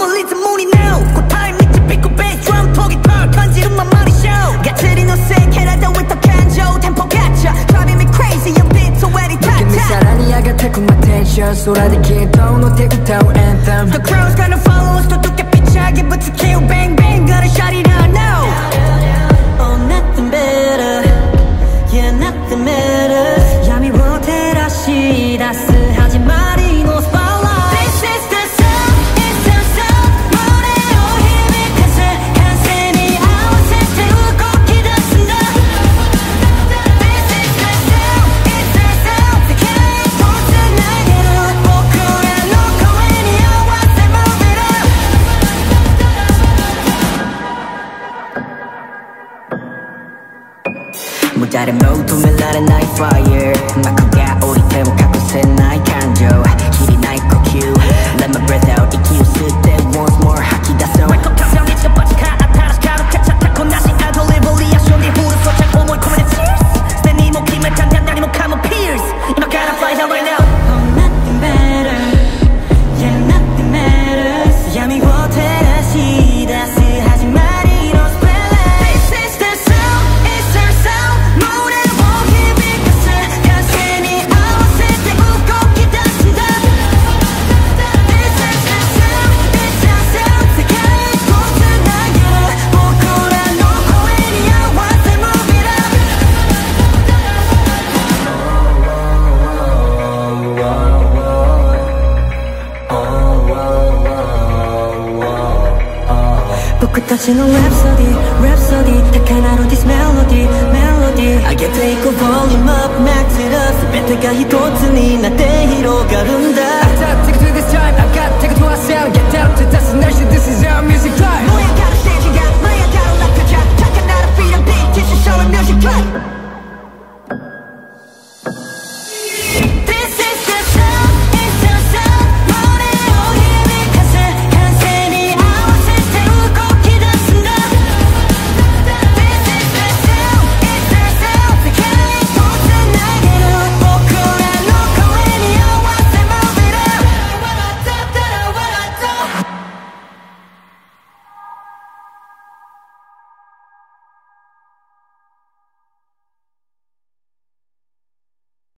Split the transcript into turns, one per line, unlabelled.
멀리 문이 now 꽃타임 밑에 삐꾸 베이스 드럼 톡이 털 간지rum만 머리 쇼 가트리 노색해라도 with the canjo 템포 같죠 driving me crazy your beat so very tight 느낌이 사랑이 I got take my attention 쏟아지게 떠오는 태국타운 anthem The crowd's gonna follow us 또 두께 삐치하게 붙여 kill bang bang gonna shut it down now Oh nothing better Yeah nothing better 야미 못해라 시다스 하지 말이 no spotlight This is the sound it's the sound 무대로 힘이 가세 간신히 아웃셋을 웃고 기다린다 This is the sound it's the sound 세계의 모든 날개를 웃고 그래 놓고 any I want to move it up 무자를 모두 멜라는 나의 fire 마크가 우리 태워 갖고 새 나의 감정 길이 나의 q Let my breath out 이 기웃을 때 once more 하키다 써 왈컥 감정이 지금 빠지카 아타라스 가득해 차 타고 나시 I deliver 리액션 네 후를 쏟아 오물 코멘의 tears 내 네 목힘을 탄탄 나니 목함은 pierce I gotta fight out right now Oh nothing better Yeah nothing matters 야미 못해라 시다스 하지 말이 no spell This is the sound it's the sound 무대로 힘이 가세 간신히 아웃셋을 웃고 기다린다 This is the sound it's the sound 세계의 모든 날개를 웃고라 놓고 any I want to move it up 붓고 터지는 rhapsody rhapsody 딱 하나로 this melody melody I get take a volume up max it up 全てが一つになって広がる